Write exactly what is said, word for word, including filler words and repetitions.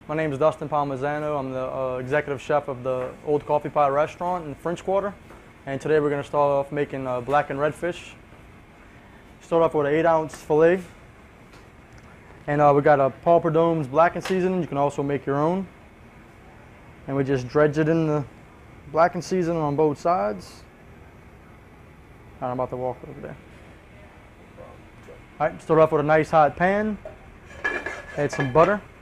My name is Dustin Palmisano. I'm the uh, executive chef of the Old Coffee Pot restaurant in the French Quarter. And today we're going to start off making uh, blackened red fish. Start off with an eight ounce filet. And uh, we got a Paul Prud'homme's blackened seasoning. You can also make your own. And we just dredge it in the blackened seasoning on both sides. I'm about to walk over there. All right, start off with a nice hot pan. Add some butter.